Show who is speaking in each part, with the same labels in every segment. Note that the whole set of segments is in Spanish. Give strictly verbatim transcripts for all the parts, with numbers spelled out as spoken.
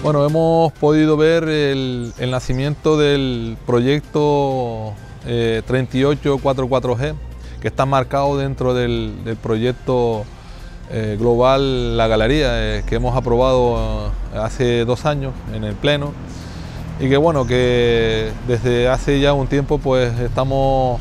Speaker 1: Bueno, hemos podido ver el, el nacimiento del proyecto eh, treinta y ocho cuarenta y cuatro G, que está marcado dentro del, del proyecto eh, global La Galería, eh, que hemos aprobado eh, hace dos años en el Pleno, y que bueno, que desde hace ya un tiempo pues estamos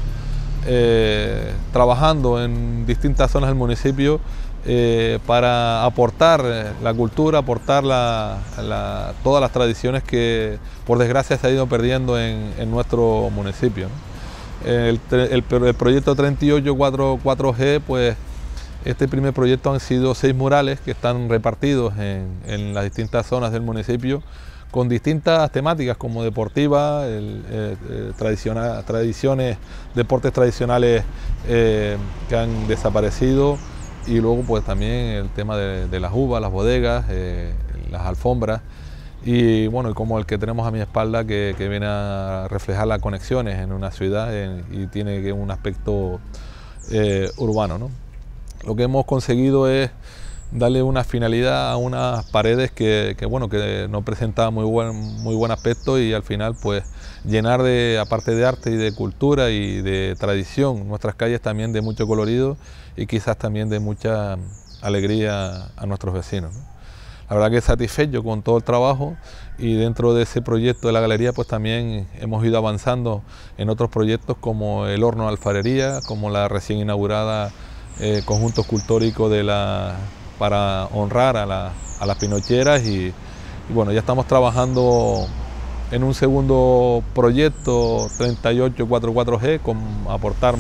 Speaker 1: eh, trabajando en distintas zonas del municipio Eh, para aportar la cultura, aportar la, la, todas las tradiciones que por desgracia se ha ido perdiendo en, en nuestro municipio, ¿no? El, el, el proyecto treinta y ocho cuarenta y cuatro G, pues este primer proyecto han sido seis murales que están repartidos en, en las distintas zonas del municipio con distintas temáticas como deportiva, el, eh, eh, tradicional, tradiciones, deportes tradicionales eh, que han desaparecido, y luego pues también el tema de, de las uvas, las bodegas, eh, las alfombras, y bueno, como el que tenemos a mi espalda, que, que viene a reflejar las conexiones en una ciudad en, y tiene un aspecto eh, urbano, ¿no? Lo que hemos conseguido es darle una finalidad a unas paredes que, que bueno, que no presentaban muy buen, muy buen aspecto, y al final pues llenar de, aparte de arte y de cultura y de tradición, nuestras calles también de mucho colorido y quizás también de mucha alegría a nuestros vecinos, ¿no? La verdad que satisfecho con todo el trabajo, y dentro de ese proyecto de la galería pues también hemos ido avanzando en otros proyectos como el horno de alfarería, como la recién inaugurada eh, conjunto escultórico de la, para honrar a, la, a las pinocheras, y, y bueno, ya estamos trabajando en un segundo proyecto treinta y ocho cuarenta y cuatro G con aportar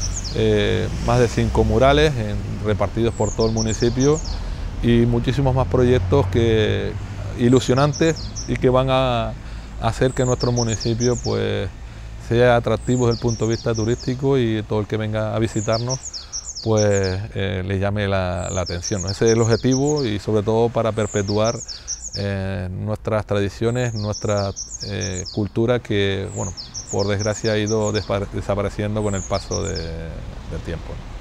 Speaker 1: eh, más de cinco murales en, repartidos por todo el municipio, y muchísimos más proyectos que, ilusionantes, y que van a, a hacer que nuestro municipio pues sea atractivo desde el punto de vista turístico, y todo el que venga a visitarnos pues eh, le llame la, la atención, ¿no? Ese es el objetivo, y sobre todo para perpetuar eh, nuestras tradiciones, nuestra eh, cultura que, bueno, por desgracia ha ido desapareciendo con el paso de, del tiempo, ¿no?